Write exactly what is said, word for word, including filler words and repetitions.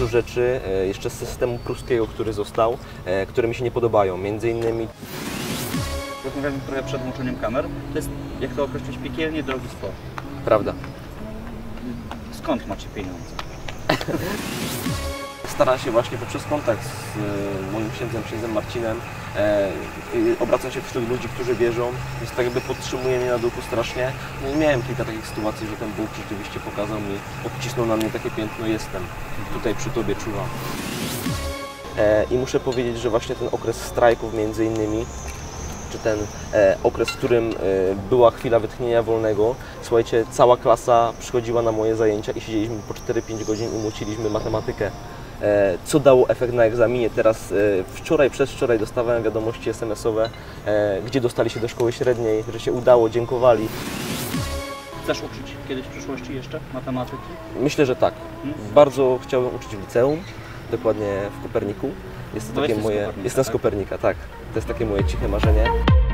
dużo rzeczy jeszcze z systemu pruskiego, który został, które mi się nie podobają. Między innymi rozmawiamy trochę przed włączeniem kamer. To jest, jak to określić, piekielnie drogi sport. Prawda. Skąd macie pieniądze? Staram się właśnie poprzez kontakt z moim księdzem, księdzem Marcinem, e, obracam się wśród ludzi, którzy wierzą, więc tak jakby podtrzymuje mnie na duchu strasznie. No i miałem kilka takich sytuacji, że ten Bóg rzeczywiście pokazał mi, odcisnął na mnie takie piętno, jestem, tutaj przy Tobie czuwam. E, I muszę powiedzieć, że właśnie ten okres strajków między innymi, czy ten e, okres, w którym e, była chwila wytchnienia wolnego, słuchajcie, cała klasa przychodziła na moje zajęcia i siedzieliśmy po cztery pięć godzin i muciliśmy matematykę. E, co dało efekt na egzaminie. Teraz e, wczoraj, przedwczoraj dostawałem wiadomości es em esowe, e, gdzie dostali się do szkoły średniej, że się udało, dziękowali. Chcesz uczyć kiedyś w przyszłości jeszcze matematyki? Myślę, że tak. Hmm? Bardzo chciałbym uczyć w liceum, dokładnie w Koperniku. Jest to Bo takie jesteś moje... z Kopernika, Jestem tak? z Kopernika, tak. To jest takie moje ciche marzenie.